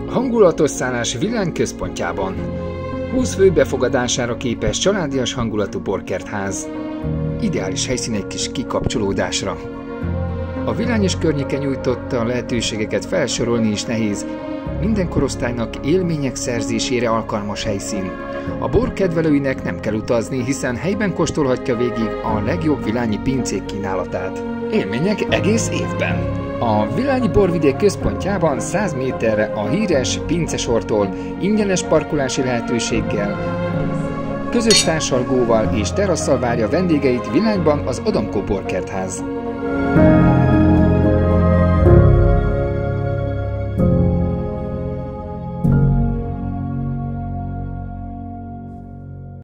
Hangulatos szállás Vilány központjában. 20 fő befogadására képes családias hangulatú borkertház. Ideális helyszín egy kis kikapcsolódásra. A Vilány és környéke nyújtotta lehetőségeket felsorolni is nehéz. Minden korosztálynak élmények szerzésére alkalmas helyszín. A bor kedvelőinek nem kell utazni, hiszen helyben kóstolhatja végig a legjobb vilányi pincék kínálatát. Élmények egész évben. A Vilányi borvidék központjában 100 méterre a híres pincesortól ingyenes parkolási lehetőséggel, közös társalgóval és terasszal várja vendégeit Vilányban az Adamko borkertház.